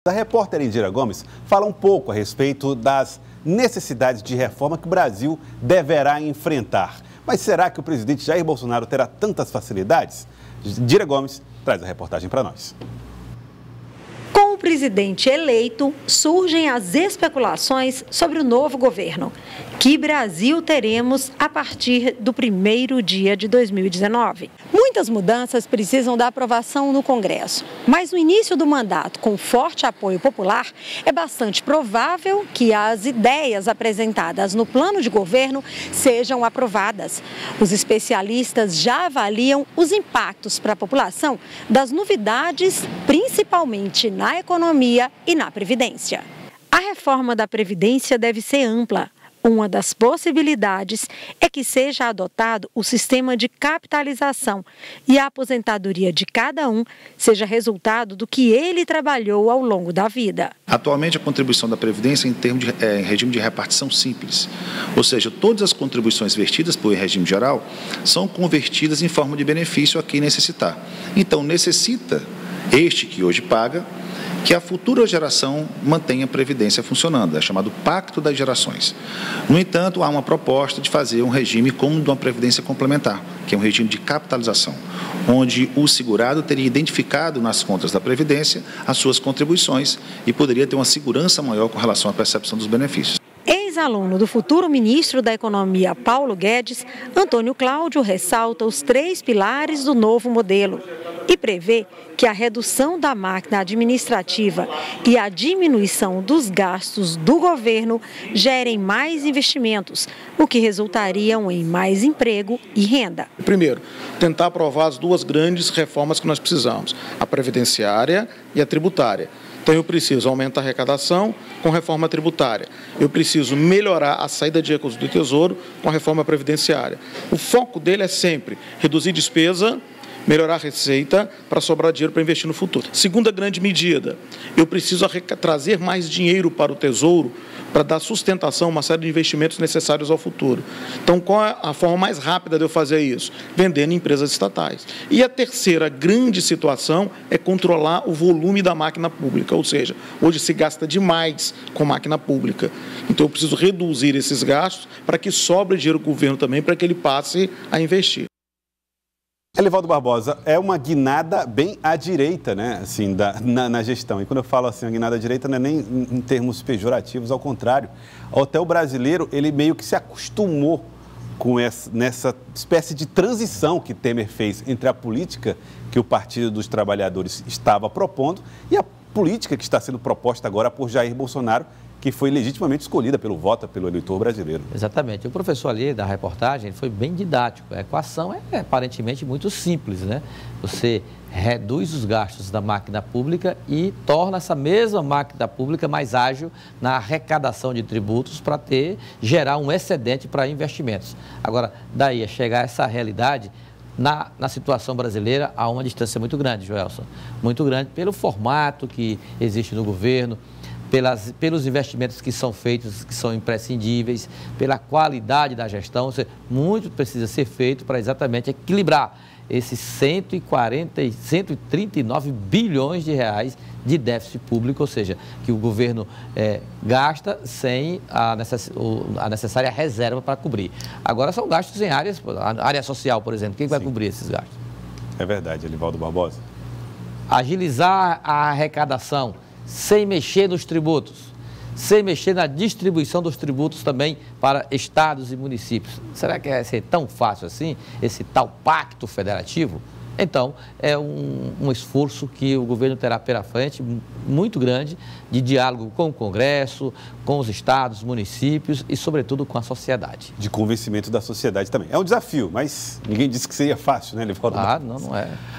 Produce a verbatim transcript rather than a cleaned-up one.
A repórter Indira Gomes fala um pouco a respeito das necessidades de reforma que o Brasil deverá enfrentar. Mas será que o presidente Jair Bolsonaro terá tantas facilidades? Indira Gomes traz a reportagem para nós. Com o presidente eleito, surgem as especulações sobre o novo governo. Que Brasil teremos a partir do primeiro dia de dois mil e dezenove? Muitas mudanças precisam da aprovação no Congresso, mas no início do mandato, com forte apoio popular, é bastante provável que as ideias apresentadas no plano de governo sejam aprovadas. Os especialistas já avaliam os impactos para a população das novidades, principalmente na economia e na Previdência. A reforma da Previdência deve ser ampla. Uma das possibilidades é que seja adotado o sistema de capitalização e a aposentadoria de cada um seja resultado do que ele trabalhou ao longo da vida. Atualmente, a contribuição da Previdência é em termos de é, em regime de repartição simples, ou seja, todas as contribuições vertidas por regime geral são convertidas em forma de benefício a quem necessitar. Então, necessita este que hoje paga que a futura geração mantenha a Previdência funcionando, é chamado Pacto das Gerações. No entanto, há uma proposta de fazer um regime como de uma Previdência complementar, que é um regime de capitalização, onde o segurado teria identificado nas contas da Previdência as suas contribuições e poderia ter uma segurança maior com relação à percepção dos benefícios. Ex-aluno do futuro ministro da Economia, Paulo Guedes, Antônio Cláudio ressalta os três pilares do novo modelo e prevê que a redução da máquina administrativa e a diminuição dos gastos do governo gerem mais investimentos, o que resultariam em mais emprego e renda. Primeiro, tentar aprovar as duas grandes reformas que nós precisamos, a previdenciária e a tributária. Então, eu preciso aumentar a arrecadação com reforma tributária. Eu preciso melhorar a saída de recursos do Tesouro com a reforma previdenciária. O foco dele é sempre reduzir despesa, melhorar a receita para sobrar dinheiro para investir no futuro. Segunda grande medida, eu preciso trazer mais dinheiro para o Tesouro para dar sustentação a uma série de investimentos necessários ao futuro. Então, qual é a forma mais rápida de eu fazer isso? Vendendo empresas estatais. E a terceira grande situação é controlar o volume da máquina pública, ou seja, hoje se gasta demais com máquina pública. Então, eu preciso reduzir esses gastos para que sobre dinheiro do governo também, para que ele passe a investir. Elivaldo Barbosa, é uma guinada bem à direita, né, assim, da, na, na gestão. E quando eu falo assim, uma guinada à direita não é nem em, em termos pejorativos, ao contrário. O hotel brasileiro, ele meio que se acostumou com essa, nessa espécie de transição que Temer fez entre a política que o Partido dos Trabalhadores estava propondo e a política que está sendo proposta agora por Jair Bolsonaro, que foi legitimamente escolhida pelo voto, pelo eleitor brasileiro. Exatamente. O professor ali da reportagem foi bem didático. A equação é aparentemente muito simples, né? Você reduz os gastos da máquina pública e torna essa mesma máquina pública mais ágil na arrecadação de tributos para ter, gerar um excedente para investimentos. Agora, daí a chegar a essa realidade, Na, na situação brasileira, há uma distância muito grande, Joelson. Muito grande pelo formato que existe no governo, pelas, pelos investimentos que são feitos, que são imprescindíveis, pela qualidade da gestão. Ou seja, muito precisa ser feito para exatamente equilibrar esses cento e quarenta, cento e trinta e nove bilhões de reais de déficit público, ou seja, que o governo é, gasta sem a, necess, a necessária reserva para cobrir. Agora são gastos em áreas, a área social, por exemplo, quem vai Sim. cobrir esses gastos? É verdade, Elivaldo Barbosa. Agilizar a arrecadação sem mexer nos tributos, sem mexer na distribuição dos tributos também para estados e municípios. Será que vai ser tão fácil assim, esse tal pacto federativo? Então, é um, um esforço que o governo terá pela frente, muito grande, de diálogo com o Congresso, com os estados, municípios e, sobretudo, com a sociedade. De convencimento da sociedade também. É um desafio, mas ninguém disse que seria fácil, né, Elivaldo? Ah, não, não é.